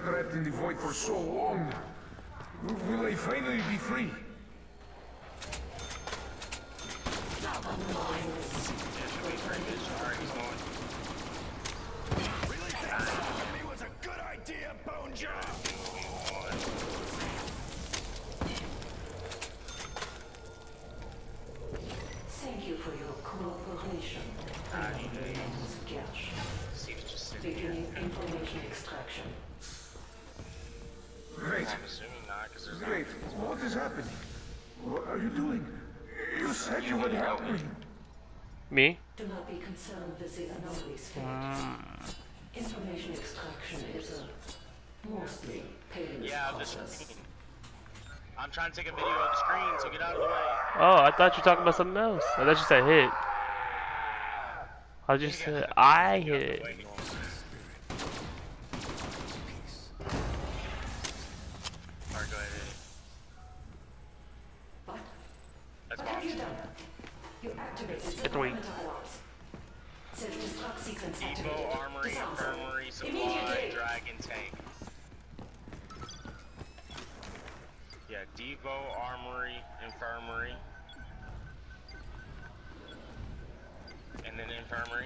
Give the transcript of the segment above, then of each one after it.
trapped in the void for so long now. Will they finally be free? Really think me was a good idea, Bone Job? Thank you for your cooperation. Beginning information extraction. Great. I'm assuming not, because there's Great. What is happening? What are you doing? You said you would help me. Me? Do not be concerned with the anomalies fate. Information extraction is a mostly painless process. I'm trying to take a video of the screen, so get out of the way. Oh, I thought you were talking about something else. I thought you said hit. I just said I hit it. Alright, go ahead. What? That's What have you boss. done? You activated the Get the weight. perimeter alarms. Self-destruct sequence Depot, activated. armory, Disarm. infirmary, supply, Immediately. dragon, tank. Yeah, depot, armory, infirmary. And then infirmary.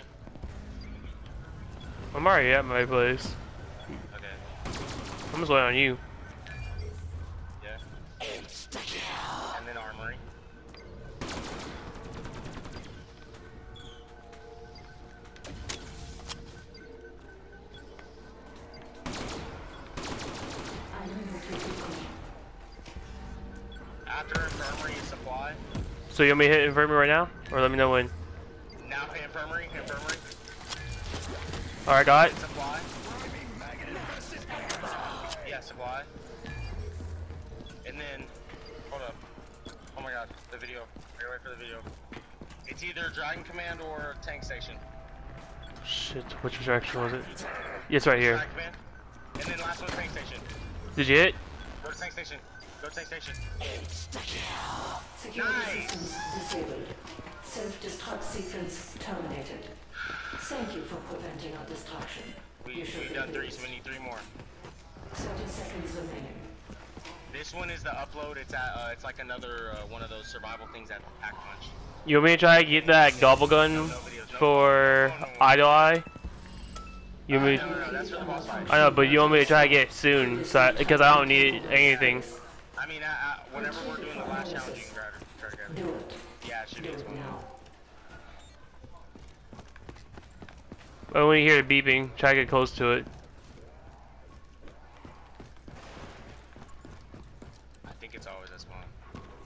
I'm already at my place. Okay. I'm just waiting on you. Yeah. And then armory. I know what you're doing. After infirmary and supply. So you want me to hit infirmary right now? Or let me know when? Now infirmary. Alright, got it. Supply. Yeah, supply. And then, hold up. Oh my god, the video. Wait for the video. It's either Dragon Command or Tank Station. Shit, which direction was it? Yeah, it's right here. Dragon Command. And then last one's Tank Station. Did you hit? Go to Tank Station. Go to Tank Station. Security Nice. systems disabled. Self-destruct sequence terminated. Thank you for preventing our destruction. We've done 3, so we need 3 more. 30 seconds remaining. This one is the upload. It's at, it's like another one of those survival things at Pack Punch. You want me to try to get that gobble gun for Eye to Eye? You want me? No, that's for the boss fight. I know, but you want me to try to get it soon, so because I don't need anything. I mean, whenever we're doing the last challenge, you can grab it. Try to grab it. Do it. Yeah, it should be Do this it one. now. But when you hear the beeping, try to get close to it. I think it's always this one.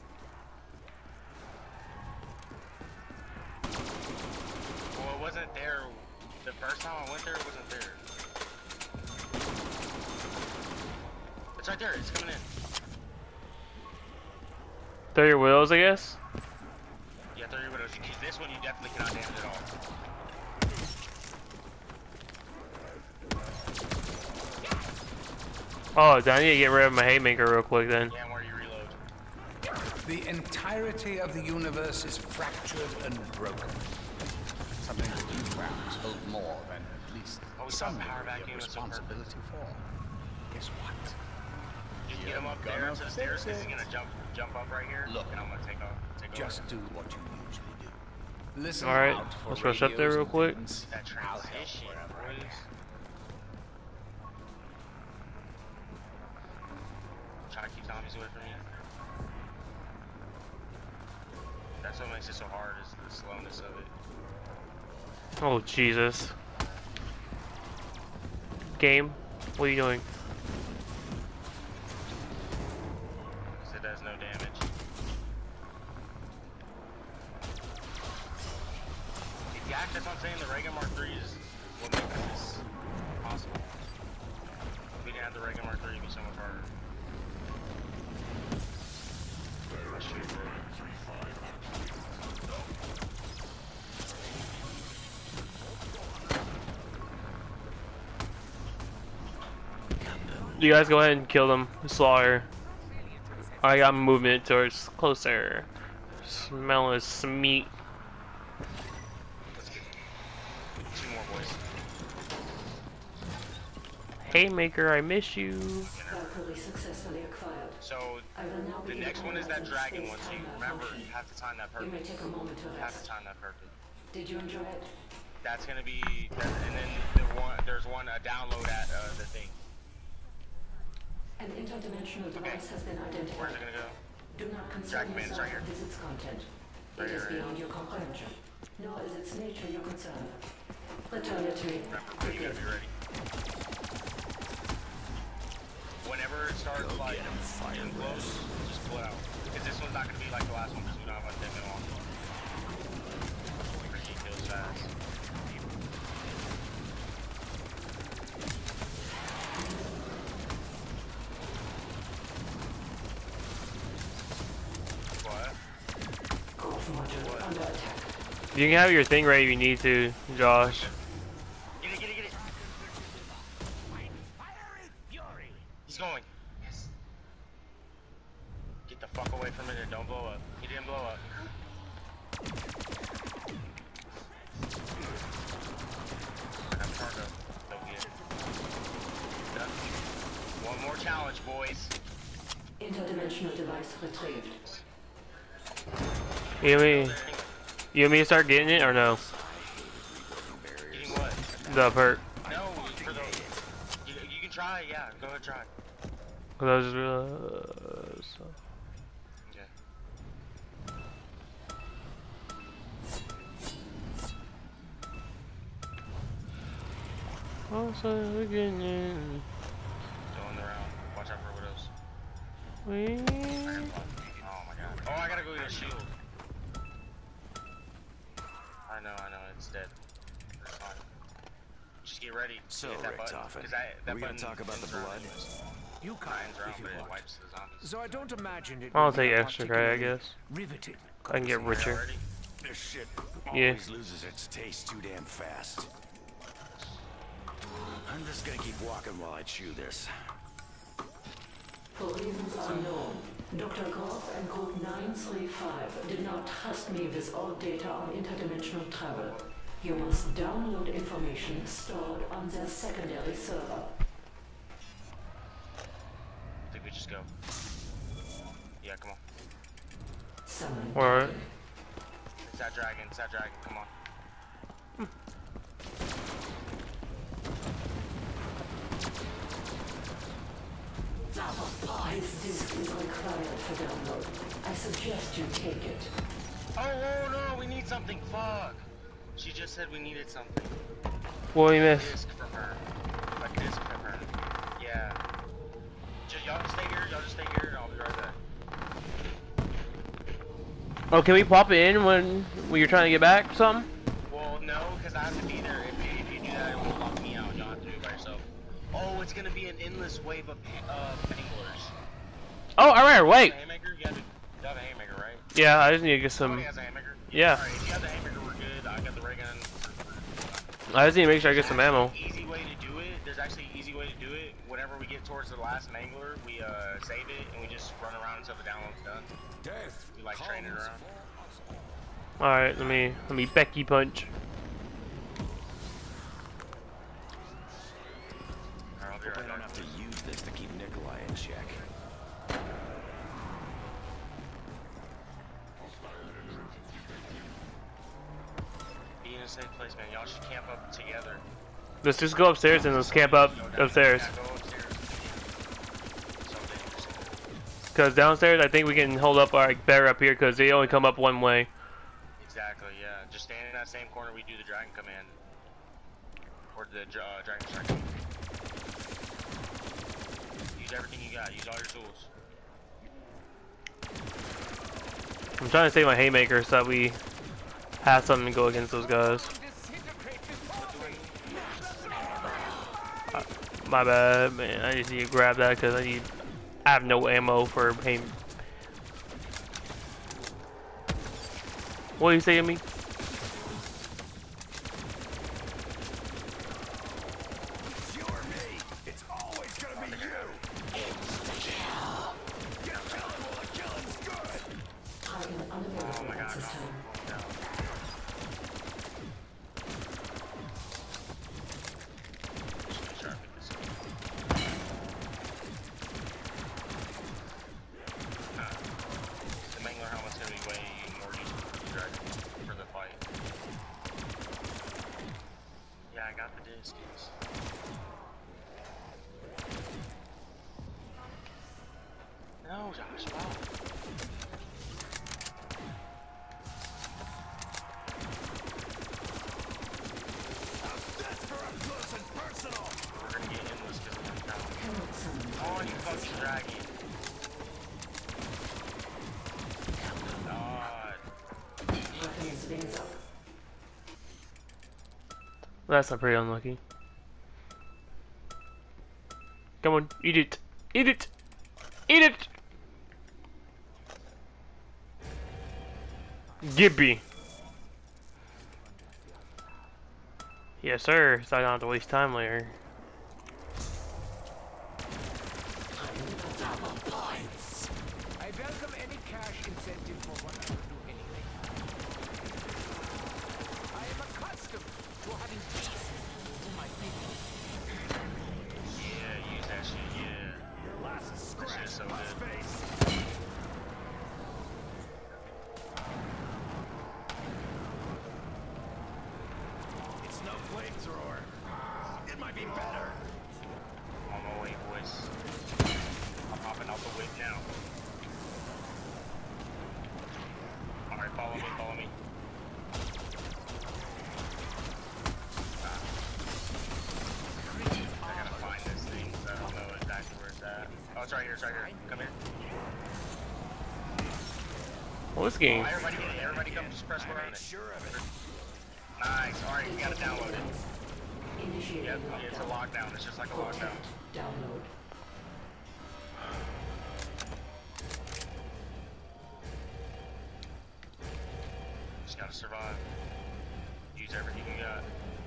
Well, it wasn't there. The first time I went there, it wasn't there. It's right there. It's coming in. 30 Willows, I guess? Yeah, 30 widows. You use this one, you definitely cannot damage it all. Oh, I need to get rid of my haymaker real quick then. Yeah, where you reload. The entirety of the universe is fractured and broken. Something that you perhaps hold more than at least Oh, we some saw power degree of vacuum, it's so perfect. responsibility for. Guess what? You can get him up there to the stairs because he's gonna jump up right here. Look. And I'm gonna take over. Just do what you usually do. Listen Alright, out for let's rush up there radios real and quick. things. That I'll help transition, wherever I boys. can. Try to keep zombies away from you. That's what makes it so hard, is the slowness of it. Oh, Jesus. Game, what are you doing? Because it does no damage. Yeah, that's what I'm saying. The Reagan Mark III is what makes this possible. If we didn't have the Reagan Mark III, it'd be so much harder. I shoot it. You guys go ahead and kill them. Slaughter. I got movement towards closer. Smell is meat. Let's get 2 more boys. Haymaker, I miss you. Valkyrie successfully acquired. So I will now the be next one is that analyzing dragon space one. So you combat remember, function. you have to time that You may perfect. take a moment to You have to rest. time that perfect. Did you enjoy it? That's gonna be, and then there's one a download at the thing. An interdimensional device has been Where's identified. it gonna go? Do not concern Dragon Man is yourself right here. with its content. Right It is here, right beyond your comprehension. Nor is its nature your concern. Return it to me. Remember, you gotta be ready. Whenever it starts like getting close, just pull it out. Because this one's not gonna be like the last one because we don't have much time on. He kills fast. What? Growth module under attack. You can have your thing ready if you need to, Josh. Get it, get it, get it! He's going. Yes. Get the fuck away from it and don't blow up. He didn't blow up. I'm trying to go get it. Done. One more challenge, boys. Interdimensional device retrieved. You want me to start getting it or no? Getting what? The perk. No, for the... You can try, yeah. Go ahead, try. Cause I was just realized. Okay. Also getting in. Going around. Watch out for widows. We. Oh my god. Oh, I gotta go get a shield. I know, it's dead. It's fine. Just get ready. So, Hit that button, Richtofen, 'cause that are we gonna button talk about the spins around blood? anyways. You Spins around, if you but it want. wipes the zombies. So I don't imagine it. I'll will be take a extra credit, I particularly guess. Riveting. I can get richer. Already? This shit Yeah. always loses its taste too damn fast. I'm just gonna keep walking while I chew this. For reasons unknown, Dr. Groff and Group 935 did not trust me with all data on interdimensional travel. You must download information stored on their secondary server. I think we just go. Yeah, come on. Summon. Alright. It's that dragon, come on. This disk is required for download. I suggest you take it. Oh no, we need something, fuck! She just said we needed something. What do you A miss? disc from her. A disc from her. Yeah. Y'all just stay here, and I'll be right back. Oh, can we pop it in when you're trying to get back? Something? Well, no, because I have to be there. If you do that, it won't lock me out. You'll have to do it by yourself. Oh, it's gonna be an endless wave of anglers. Oh, alright, wait. Haymaker? You have a haymaker, right? Yeah, I just need to get Somebody some. has a haymaker? Yeah. Alright, if you have the haymaker, we're good. I got the ray gun. I just need to make sure I get some ammo. Easy way to do it. There's actually an easy way to do it. Whenever we get towards the last angler, we save it and we just run around until the download's done. Death. We like train it around. Alright, let me Becky punch. Alright, I'll be Hope I right don't back. have to use this to keep Nikolai in check. Be in a safe place, man. Y'all should camp up together. Let's just go upstairs and let's camp up upstairs. Yeah, go upstairs. So dangerous. Cause downstairs, I think we can hold up our better up here, cause they only come up one way. Exactly, yeah. Just stand in that same corner we do the dragon command. Or the dragon strike. Use everything you got. Use all your tools. I'm trying to save my haymaker so that we have something to go against those guys. My bad, man. I just need to grab that because I have no ammo for hay. What are you saying to me? It's you or me. It's always gonna be you. Get killing while the killing's good. I am Oh unavailable my at god, this time. no. Just make sure I pick this up. That's not pretty unlucky. Come on, eat it. Eat it! Eat it! Gibby. Yes, sir. So I don't have to waste time later. I welcome any cash incentive for what I would do anyway. I am accustomed to having peace in my people. Yeah, use that shit, yeah. Your last That shit is so my good. face. It's no flamethrower. It might be better. On my way, boys. I'm hopping out the way now. Alright, follow me, follow me. I gotta find this thing, so I don't know exactly where it's at. Oh, it's right here, it's right here. Come here. Well, this game. Everybody come, just press where on it. Nice, alright, you gotta download it. Initiating Yep, lockdown. it's a lockdown, it's just like a lockdown. Download. Just gotta survive. Use everything you got.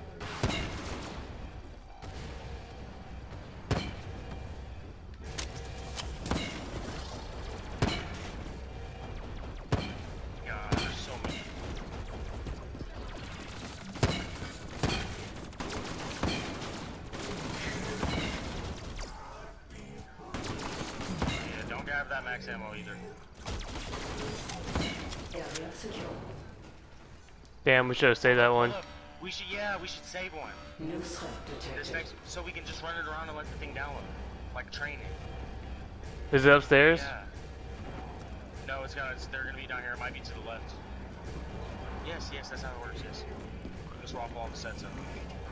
God, there's so many. Yeah, don't grab that max ammo either. Area secure. Damn, we should have saved that one. Look, we should save one. No threat This detected. next, so we can just run it around and let the thing download, like training. Is it upstairs? Yeah. No, they're gonna be down here. It might be to the left. Yes, that's how it works. Yes. Just swap all the sets up.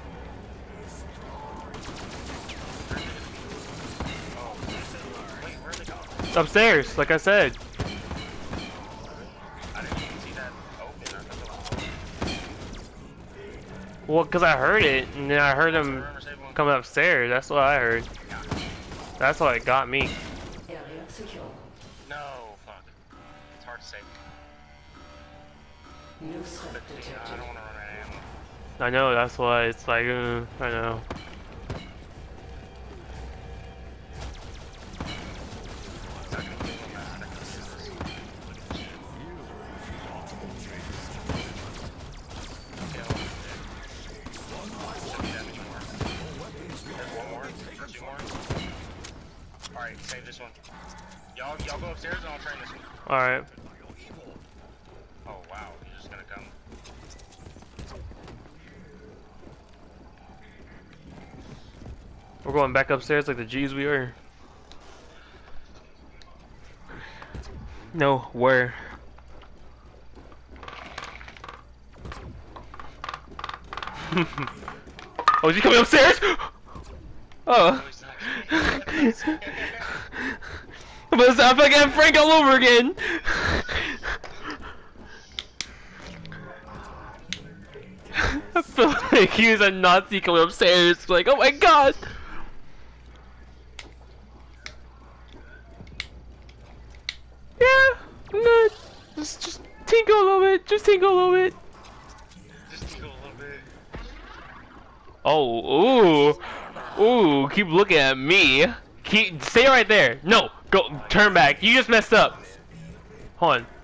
Oh, wait, where are they going? It's upstairs, like I said. I didn't even see that open. I thought that was open. Well, because I heard it, and then I heard him coming upstairs. That's what I heard. That's what got me. Area secure. No, fuck. It's hard to say. No threat But yeah, I detected. don't want to run out of ammo. I know, that's why it's like, I know. It's not gonna kill them, man. They're gonna kill us. Look at this shit. Okay, hold on. Shouldn't be that many more. There's one more. Two more. Alright, save this one. Y'all go upstairs and I'll train this one. Alright. Oh wow, you're just gonna come. We're going back upstairs like the G's we are. No, where? Oh, is he coming upstairs? Oh. But I feel like I'm Frank all over again. I feel like he was a Nazi coming upstairs. Like, oh my god. Yeah, I'm good. Just tinkle a little bit. Just tinkle a little bit. Just tickle a little bit. Oh, ooh, keep looking at me. Stay right there. No, go, turn back. You just messed up. Hold on.